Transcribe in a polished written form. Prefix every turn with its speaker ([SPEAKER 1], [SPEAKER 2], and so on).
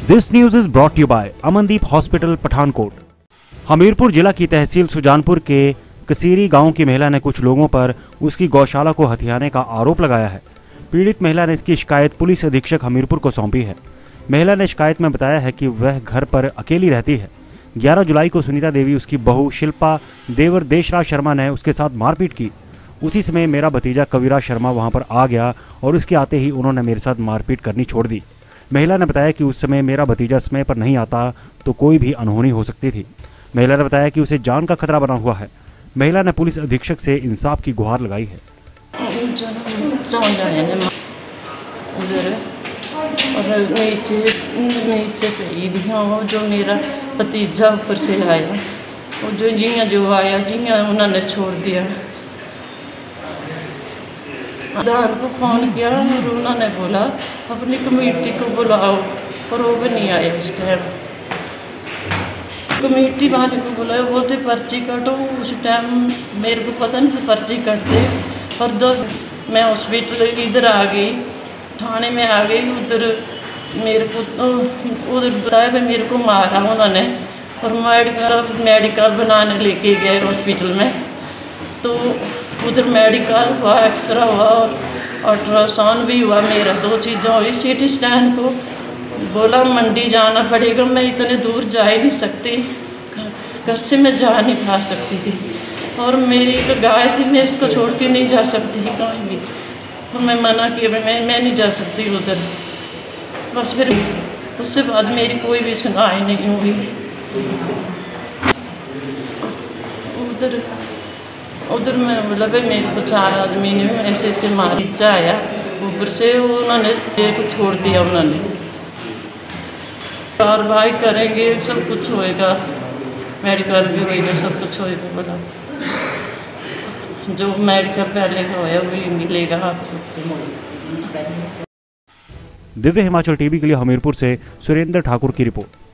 [SPEAKER 1] This news is brought you by Amandeep hospital Pathankot. Hamirpur जिला की तहसील सुजानपुर के कसीरी गांव की महिला ने कुछ लोगों पर उसकी गौशाला को हथियाने का आरोप लगाया है। पीड़ित महिला ने इसकी शिकायत पुलिस अधीक्षक हमीरपुर को सौंपी है। महिला ने शिकायत में बताया है कि वह घर पर अकेली रहती है। 11 जुलाई को सुनीता देवी उसकी बहू शिल्पा देवर देशराज शर्मा ने उसके साथ मारपीट की। उसी समय मेरा भतीजा कविराज शर्मा वहां पर आ गया और उसके आते ही उन्होंने मेरे साथ मारपीट करनी छोड़ दी। महिला ने बताया कि उस समय मेरा भतीजा समय पर नहीं आता तो कोई भी अनहोनी हो सकती थी। महिला ने बताया कि उसे जान का खतरा बना हुआ है। महिला ने पुलिस अधीक्षक से इंसाफ की गुहार लगाई है।
[SPEAKER 2] जो मेरा भतीजा ऊपर से आया, वो जो आया उन्होंने छोड़ दिया। प्रधान को फ़ोन किया और उन्होंने बोला अपनी कमेटी को बुलाओ, पर वो भी नहीं आया। उस टाइम कमेटी वाले को बुलाया, बोलते पर्ची कटो। उस टाइम मेरे को पता नहीं था पर्ची कटते। और जब मैं हॉस्पिटल इधर आ गई, थाने में आ गई, उधर मेरे को उधर बताया भी मेरे को मारा उन्होंने। और मेडिकल बनाने लेके गए हॉस्पिटल में, तो उधर मेडिकल हुआ, एक्सरा हुआ और अल्ट्रासाउंड भी हुआ। मेरा 2 चीज़ें हुई। सीटी स्कैन को बोला मंडी जाना पड़ेगा, मैं इतने दूर जा ही नहीं सकती, घर से मैं जा नहीं पा सकती थी। और मेरी एक गाय थी, मैं उसको छोड़ के नहीं जा सकती थी कहीं भी। और मैं मना किया, मैं नहीं जा सकती उधर। बस फिर उससे बाद मेरी कोई भी सुनवाई नहीं हुई। उधर मैं बोला भाई मेरे को 4 आदमी ने ऐसे मारीचा आया ऊपर से, उन्होंने मेरे को छोड़ दिया। उन्होंने कार्रवाई करेंगे, सब कुछ होएगा, मेडिकल भी होएगा, सब कुछ होएगा। बोला जो मेडिकल पहले का होया वही मिलेगा आपको।
[SPEAKER 1] दिव्य हिमाचल टीवी के लिए हमीरपुर से सुरेंद्र ठाकुर की रिपोर्ट।